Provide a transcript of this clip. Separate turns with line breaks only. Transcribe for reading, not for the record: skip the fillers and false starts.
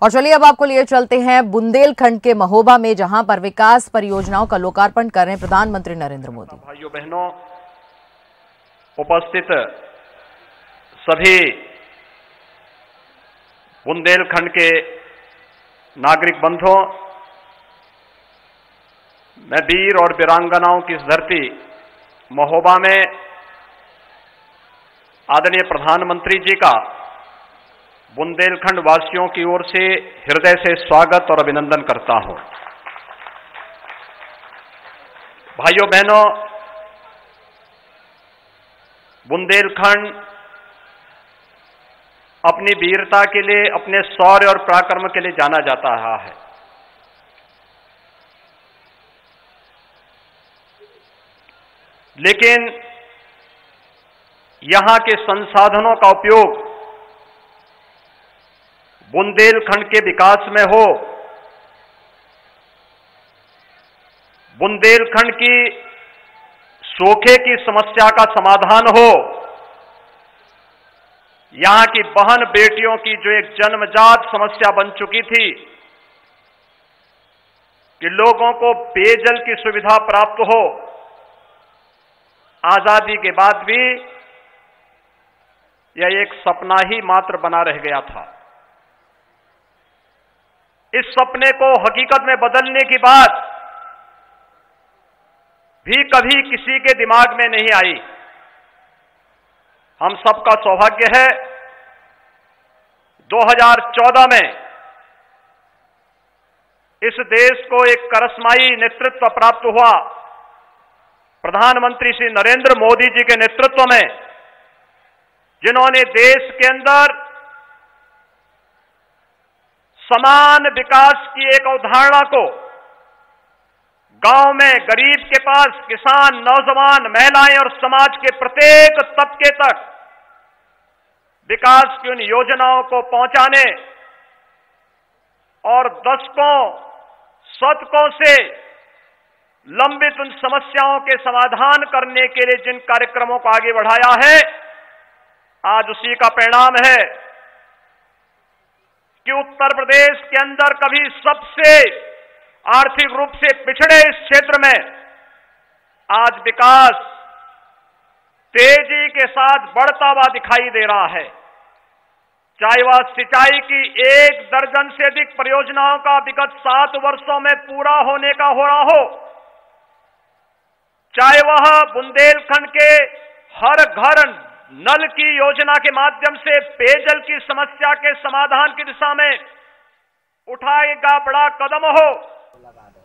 और चलिए अब आपको लिए चलते हैं बुंदेलखंड के महोबा में, जहां पर विकास परियोजनाओं का लोकार्पण कर रहे हैं प्रधानमंत्री नरेंद्र मोदी।
भाइयों बहनों, उपस्थित सभी बुंदेलखंड के नागरिक बंधुओं, मैं वीर और वीरांगनाओं की इस धरती महोबा में आदरणीय प्रधानमंत्री जी का बुंदेलखंड वासियों की ओर से हृदय से स्वागत और अभिनंदन करता हूं। भाइयों बहनों, बुंदेलखंड अपनी वीरता के लिए, अपने शौर्य और पराक्रम के लिए जाना जाता रहा है। लेकिन यहां के संसाधनों का उपयोग बुंदेलखंड के विकास में हो, बुंदेलखंड की सूखे की समस्या का समाधान हो, यहां की बहन बेटियों की जो एक जन्मजात समस्या बन चुकी थी कि लोगों को पेयजल की सुविधा प्राप्त हो, आजादी के बाद भी यह एक सपना ही मात्र बना रह गया था। इस सपने को हकीकत में बदलने की बात भी कभी किसी के दिमाग में नहीं आई। हम सबका सौभाग्य है 2014 में इस देश को एक करिश्माई नेतृत्व प्राप्त हुआ प्रधानमंत्री श्री नरेंद्र मोदी जी के नेतृत्व में, जिन्होंने देश के अंदर समान विकास की एक अवधारणा को गांव में गरीब के पास, किसान, नौजवान, महिलाएं और समाज के प्रत्येक तबके तक विकास की उन योजनाओं को पहुंचाने और दशकों, शतकों से लंबित उन समस्याओं के समाधान करने के लिए जिन कार्यक्रमों को आगे बढ़ाया है, आज उसी का परिणाम है कि उत्तर प्रदेश के अंदर कभी सबसे आर्थिक रूप से पिछड़े इस क्षेत्र में आज विकास तेजी के साथ बढ़ता हुआ दिखाई दे रहा है। चाहे वह सिंचाई की 1 दर्जन से अधिक परियोजनाओं का विगत 7 वर्षों में पूरा होने का हो रहा हो, चाहे वह बुंदेलखंड के हर घर नल की योजना के माध्यम से पेयजल की समस्या के समाधान की दिशा में उठाएगा बड़ा कदम हो,